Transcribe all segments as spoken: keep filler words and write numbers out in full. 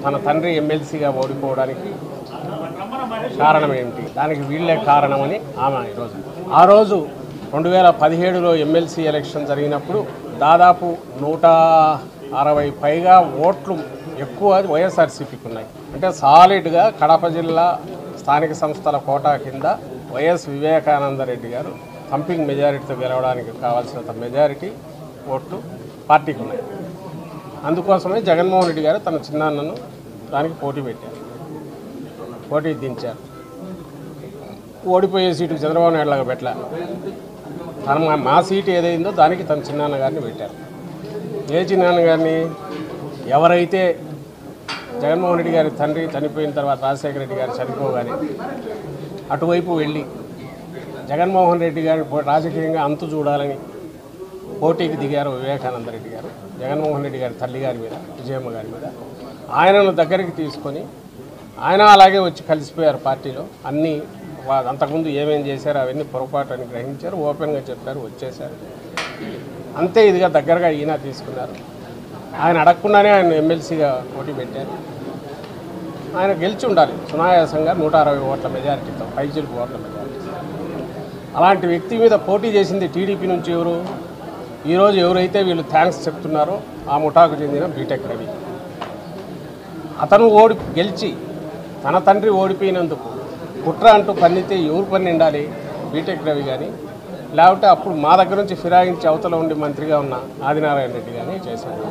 తన తండ్రి ఎమ్మెల్సీగా ఓడిపోవడానికి కారణం ఏమిటి, దానికి వీళ్ళే కారణమని ఆమె ఈరోజు ఆ రోజు రెండు వేల పదిహేడులో ఎమ్మెల్సీ ఎలక్షన్ జరిగినప్పుడు దాదాపు నూట అరవై పైగా ఓట్లు ఎక్కువ వైఎస్ఆర్సీపీకి ఉన్నాయి. అంటే సాలిడ్గా కడప జిల్లా స్థానిక సంస్థల కోటా కింద వైఎస్ వివేకానందరెడ్డి గారు థంపింగ్ మెజారిటీతో గెలవడానికి కావాల్సినంత మెజారిటీ ఓట్లు పార్టీకి ఉన్నాయి. అందుకోసమే జగన్మోహన్ రెడ్డి గారు తన చిన్నాన్నను దానికి పోటీ పెట్టారు, పోటీ దించారు. ఓడిపోయే సీటు చంద్రబాబు నాయుడు లాగా పెట్టలే, తన మా సీటు ఏదైందో దానికి తన చిన్నాన్న గారిని పెట్టారు. ఏ చిన్నాన్న గారిని? ఎవరైతే జగన్మోహన్ రెడ్డి గారి తండ్రి చనిపోయిన తర్వాత రాజశేఖర రెడ్డి గారు చనిపోగానే అటువైపు వెళ్ళి జగన్మోహన్ రెడ్డి గారి రాజకీయంగా అంతు చూడాలని పోటీకి దిగారు వివేకానంద రెడ్డి గారు జగన్మోహన్ రెడ్డి గారి తల్లి గారి మీద, విజయమ్మ గారి మీద. ఆయనను దగ్గరికి తీసుకొని ఆయన అలాగే వచ్చి కలిసిపోయారు పార్టీలో. అన్నీ అంతకుముందు ఏమేం చేశారో అవన్నీ పొరపాటు అని గ్రహించారు, ఓపెన్గా చెప్పారు, వచ్చేశారు. అంతే ఇదిగా దగ్గరగా ఈయన తీసుకున్నారు. ఆయన అడగకుండానే ఆయన ఎమ్మెల్సీగా పోటీ పెట్టారు. ఆయన గెలిచి ఉండాలి సునాయాసంగా నూట అరవై ఓట్ల మెజారిటీతో, పైచిలుపు ఓట్ల మెజారిటీ. అలాంటి వ్యక్తి మీద పోటీ చేసింది టీడీపీ నుంచి ఎవరు? ఈరోజు ఎవరైతే వీళ్ళు థ్యాంక్స్ చెప్తున్నారో ఆ ముఠాకు చెందిన బీటెక్ రవి. అతను ఓడి గెలిచి తన తండ్రి ఓడిపోయినందుకు కుట్ర అంటూ పన్నితే ఎవరు పని ఉండాలి? బీటెక్ రవి కానీ, లేకపోతే అప్పుడు మా దగ్గర నుంచి ఫిరాయించి అవతల ఉండి మంత్రిగా ఉన్న ఆదినారాయణ రెడ్డి కానీ చేశారు.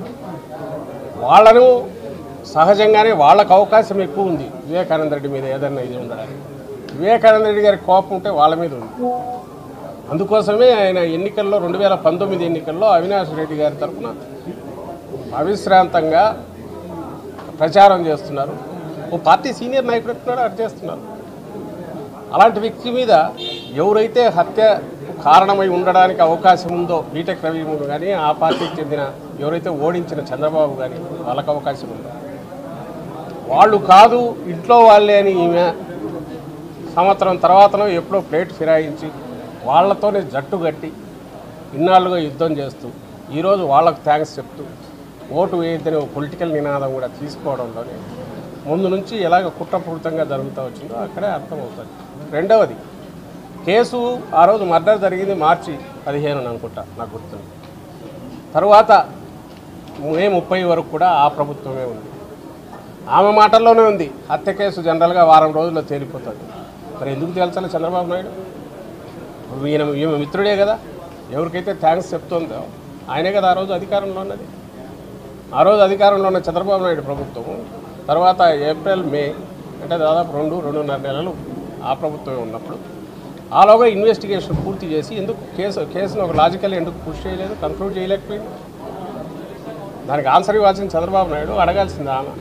వాళ్ళను సహజంగానే వాళ్ళకు అవకాశం ఎక్కువ ఉంది వివేకానంద రెడ్డి మీద ఏదన్నా ఇది ఉండడానికి. వివేకానంద రెడ్డి గారి కోపం ఉంటే వాళ్ళ మీద ఉంది. అందుకోసమే ఆయన ఎన్నికల్లో రెండు వేల పంతొమ్మిది ఎన్నికల్లో అవినాష్ రెడ్డి గారి తరఫున అవిశ్రాంతంగా ప్రచారం చేస్తున్నారు. ఓ పార్టీ సీనియర్ నాయకుడు ఎట్టున్నాడో అది చేస్తున్నారు. అలాంటి వ్యక్తి మీద ఎవరైతే హత్య కారణమై ఉండడానికి అవకాశం ఉందో బీటెక్ రవి కానీ, ఆ పార్టీకి చెందిన ఎవరైతే ఓడించిన చంద్రబాబు కానీ వాళ్ళకు అవకాశం ఉందో, వాళ్ళు కాదు ఇంట్లో వాళ్ళే అని ఈమె సంవత్సరం తర్వాతనో ఎప్పుడో ప్లేట్ ఫిరాయించి వాళ్ళతోనే జట్టు కట్టి ఇన్నాళ్ళుగా యుద్ధం చేస్తూ ఈరోజు వాళ్ళకు థ్యాంక్స్ చెప్తూ ఓటు వేయద్దని ఒక పొలిటికల్ నినాదం కూడా తీసుకోవడంలోనే ముందు నుంచి ఎలాగ కుట్రపూరితంగా జరుగుతూ వచ్చిందో అక్కడే అర్థమవుతుంది. రెండవది, కేసు ఆ రోజు మర్డర్ జరిగింది మార్చి పదిహేను అనుకుంటా, నాకు గుర్తుంది. తర్వాత మే ముప్పై వరకు కూడా ఆ ప్రభుత్వమే ఉంది. ఆమె మాటల్లోనే ఉంది హత్య కేసు జనరల్గా వారం రోజుల్లో తేలిపోతుంది. మరి ఎందుకు తేల్చాలి చంద్రబాబు నాయుడు? ఈయన ఈమె మిత్రుడే కదా, ఎవరికైతే థ్యాంక్స్ చెప్తుందో ఆయనే కదా ఆ రోజు అధికారంలో ఉన్నది. ఆ రోజు అధికారంలో ఉన్న చంద్రబాబు నాయుడు ప్రభుత్వం తర్వాత ఏప్రిల్ మే అంటే దాదాపు రెండు రెండున్నర నెలలు ఆ ప్రభుత్వమే ఉన్నప్పుడు ఆలోగా ఇన్వెస్టిగేషన్ పూర్తి చేసి ఎందుకు కేసు కేసును ఒక లాజికల్ ఎందుకు పుష్ చేయలేదు, కంక్లూడ్ చేయలేకపోయింది? దానికి ఆన్సర్ ఇవ్వాల్సింది చంద్రబాబు నాయుడు, అడగాల్సింది ఆమె.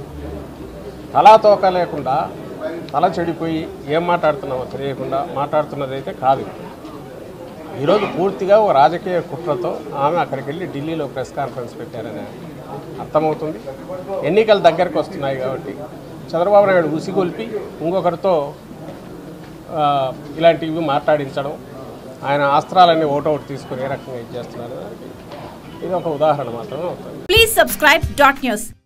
తలా తోక లేకుండా తల చెడిపోయి ఏం మాట్లాడుతున్నామో తెలియకుండా మాట్లాడుతున్నదైతే కాదు. ఈరోజు పూర్తిగా ఒక రాజకీయ కుట్రతో ఆమె అక్కడికి వెళ్ళి ఢిల్లీలో ప్రెస్ కాన్ఫరెన్స్ పెట్టారని అర్థమవుతుంది. ఎన్నికలు దగ్గరకు వస్తున్నాయి కాబట్టి చంద్రబాబు నాయుడు ఉసిగొల్పి ఇంకొకరితో ఇలాంటివి మాట్లాడించడం, ఆయన అస్త్రాలన్నీ ఓటౌట్ తీసుకుని ఏ రకంగా ఇది చేస్తున్నారు, ఇది ఒక ఉదాహరణ మాత్రమే అవుతుంది. Please subscribe dot news.